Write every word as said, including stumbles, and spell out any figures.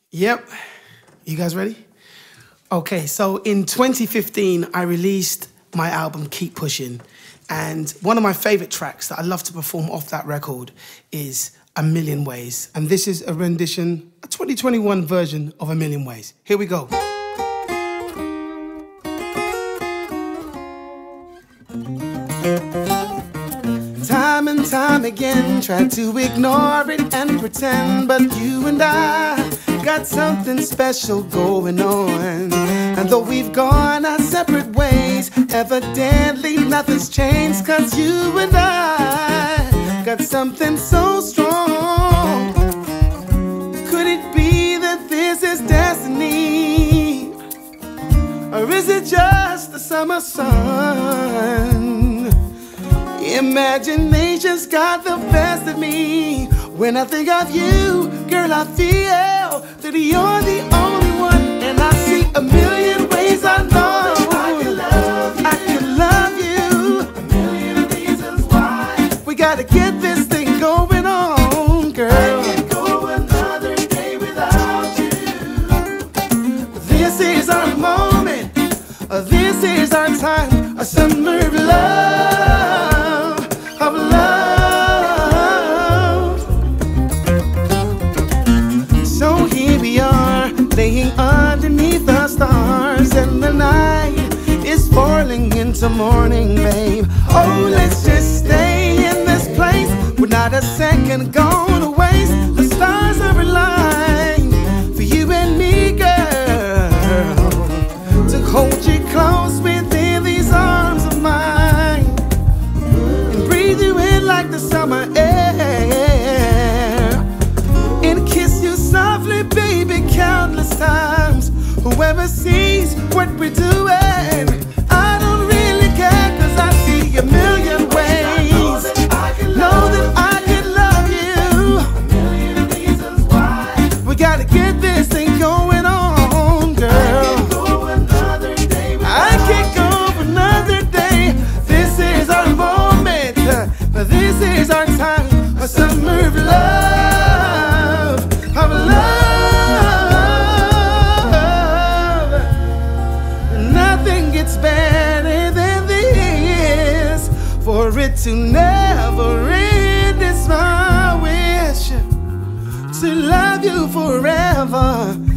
Yep. You guys ready? Okay, so in twenty fifteen, I released my album, Keep Pushing. And one of my favorite tracks that I love to perform off that record is A Million Ways. And this is a rendition, a twenty twenty-one version of A Million Ways. Here we go. Time and time again, try to ignore it and pretend, but you and I got something special going on. And though we've gone our separate ways, evidently nothing's changed, cause you and I got something so strong. Could it be that this is destiny? Or is it just the summer sun? Imagination's got the best of me. When I think of you, girl, I feel that you're the only one. And I see a million ways I know I can love you. I can love you. A million reasons why we gotta get this thing going on, girl. I can't go another day without you. This is our moment. This is our time. A summer of love, of love. So here we are, laying underneath the stars, and the night is falling into morning, babe. Oh, let's just stay in this place. We're not a second gonna waste. The stars are aligned for you and me, girl, to hold you close within these arms of mine and breathe you in like the summer air and kiss you softly, baby, countless times. Whoever sees what we're doing, I don't really care, cause I see a million ways. Know that I can love you. A million reasons why we gotta get this thing going on, girl. I can't go another day without I can't go another day. This is our moment. This is our time. A summer of love, of love. Nothing gets better than this. For it to never end, it's my wish to love you forever.